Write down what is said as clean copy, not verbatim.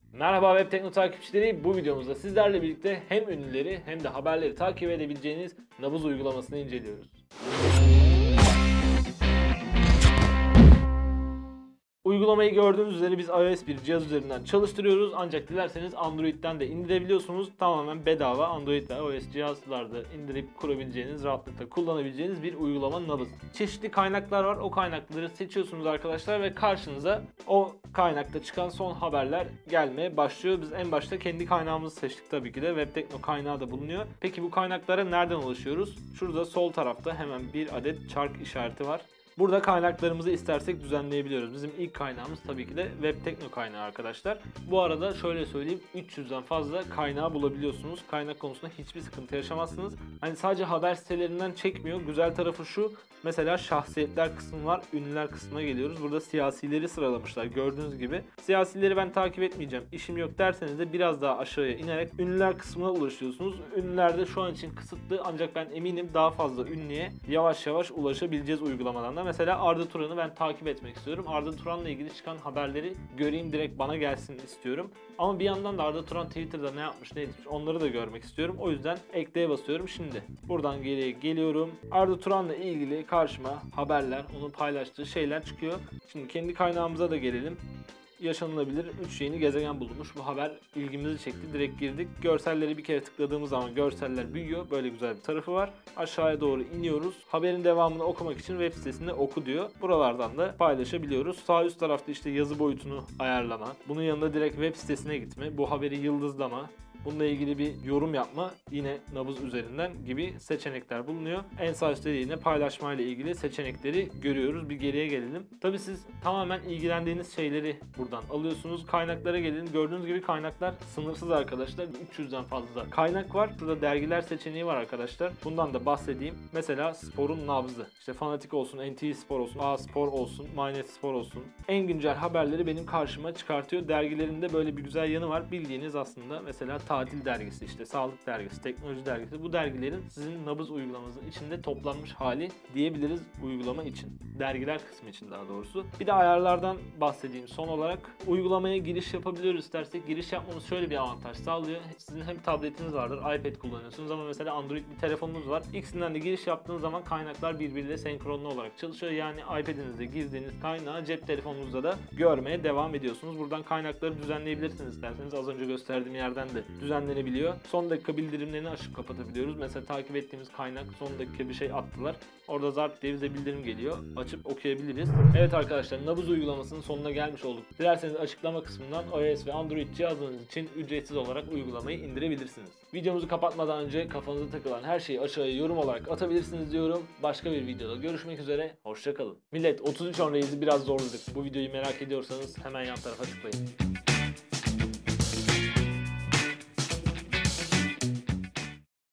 Merhaba Web Tekno takipçileri, bu videomuzda sizlerle birlikte hem ünlüleri hem de haberleri takip edebileceğiniz Nabız uygulamasını inceliyoruz. Uygulamayı gördüğünüz üzere biz iOS bir cihaz üzerinden çalıştırıyoruz, ancak dilerseniz Android'den de indirebiliyorsunuz. Tamamen bedava Android ve iOS cihazlarda indirip kurabileceğiniz, rahatlıkla kullanabileceğiniz bir uygulama Nabız. Çeşitli kaynaklar var, o kaynakları seçiyorsunuz arkadaşlar ve karşınıza o kaynakta çıkan son haberler gelmeye başlıyor. Biz en başta kendi kaynağımızı seçtik tabii ki de, Web Tekno kaynağı da bulunuyor. Peki bu kaynaklara nereden ulaşıyoruz? Şurada sol tarafta hemen bir adet çark işareti var. Burada kaynaklarımızı istersek düzenleyebiliyoruz. Bizim ilk kaynağımız tabii ki de Web Tekno kaynağı arkadaşlar. Bu arada şöyle söyleyeyim, 300'den fazla kaynağı bulabiliyorsunuz. Kaynak konusunda hiçbir sıkıntı yaşamazsınız. Hani sadece haber sitelerinden çekmiyor. Güzel tarafı şu. Mesela şahsiyetler kısmı var. Ünlüler kısmına geliyoruz. Burada siyasileri sıralamışlar gördüğünüz gibi. Siyasileri ben takip etmeyeceğim, işim yok derseniz de biraz daha aşağıya inerek ünlüler kısmına ulaşıyorsunuz. Ünlülerde şu an için kısıtlı, ancak ben eminim daha fazla ünlüye yavaş yavaş ulaşabileceğiz uygulamadan da. Mesela Arda Turan'ı ben takip etmek istiyorum. Arda Turan'la ilgili çıkan haberleri göreyim, direkt bana gelsin istiyorum. Ama bir yandan da Arda Turan Twitter'da ne yapmış ne etmiş onları da görmek istiyorum. O yüzden ekleye basıyorum. Şimdi buradan geriye geliyorum. Arda Turan'la ilgili karşıma haberler, onun paylaştığı şeyler çıkıyor. Şimdi kendi kaynağımıza da gelelim. Yaşanılabilir 3 yeni gezegen bulunmuş. Bu haber ilgimizi çekti. Direkt girdik. Görselleri bir kere tıkladığımız zaman görseller büyüyor. Böyle güzel bir tarafı var. Aşağıya doğru iniyoruz. Haberin devamını okumak için web sitesinde oku diyor. Buralardan da paylaşabiliyoruz. Sağ üst tarafta işte yazı boyutunu ayarlama. Bunun yanında direkt web sitesine gitme. Bu haberi yıldızlama. Bununla ilgili bir yorum yapma, yine Nabız üzerinden gibi seçenekler bulunuyor. En sağ üstte yine paylaşma ile ilgili seçenekleri görüyoruz. Bir geriye gelelim. Tabii siz tamamen ilgilendiğiniz şeyleri buradan alıyorsunuz. Kaynaklara gelin. Gördüğünüz gibi kaynaklar sınırsız arkadaşlar. 300'den fazla kaynak var. Burada dergiler seçeneği var arkadaşlar. Bundan da bahsedeyim. Mesela sporun nabzı. İşte Fanatik olsun, NTV Spor olsun, A Spor olsun, MyNet Spor olsun. En güncel haberleri benim karşıma çıkartıyor. Dergilerinde böyle bir güzel yanı var. Bildiğiniz aslında mesela tatil dergisi, işte sağlık dergisi, teknoloji dergisi, bu dergilerin sizin Nabız uygulamanızın içinde toplanmış hali diyebiliriz uygulama için. Dergiler kısmı için daha doğrusu. Bir de ayarlardan bahsedeyim son olarak. Uygulamaya giriş yapabiliyoruz istersek. Giriş yapmamız şöyle bir avantaj sağlıyor. Sizin hem tabletiniz vardır, iPad kullanıyorsunuz ama mesela Android bir telefonunuz var. İkisinden de giriş yaptığınız zaman kaynaklar birbiriyle senkronlu olarak çalışıyor. Yani iPad'inizde girdiğiniz kaynağı cep telefonunuzda da görmeye devam ediyorsunuz. Buradan kaynakları düzenleyebilirsiniz isterseniz. Az önce gösterdiğim yerden de düzenlenebiliyor. Son dakika bildirimlerini açıp kapatabiliyoruz. Mesela takip ettiğimiz kaynak son dakika bir şey attılar. Orada zart diye bize bildirim geliyor. Açıp okuyabiliriz. Evet arkadaşlar, Nabız uygulamasının sonuna gelmiş olduk. Dilerseniz açıklama kısmından iOS ve Android cihazınız için ücretsiz olarak uygulamayı indirebilirsiniz. Videomuzu kapatmadan önce kafanıza takılan her şeyi aşağıya yorum olarak atabilirsiniz diyorum. Başka bir videoda görüşmek üzere. Hoşça kalın. Millet, 33 on Reis'i biraz zorladık. Bu videoyu merak ediyorsanız hemen yan tarafa tıklayın.